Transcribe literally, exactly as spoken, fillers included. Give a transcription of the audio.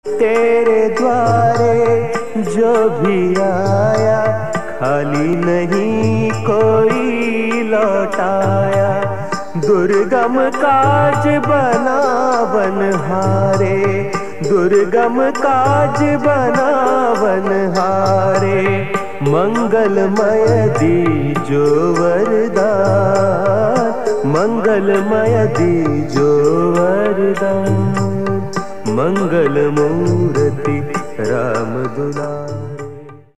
तेरे द्वारे जो भी आया खाली नहीं कोई लौटाया। दुर्गम काज बनावन हारे, दुर्गम काज बनावन हारे। मंगलमय दीजो वरदान, मंगलमय दीजो वरदान। मंगल मूर्ति राम दुलार।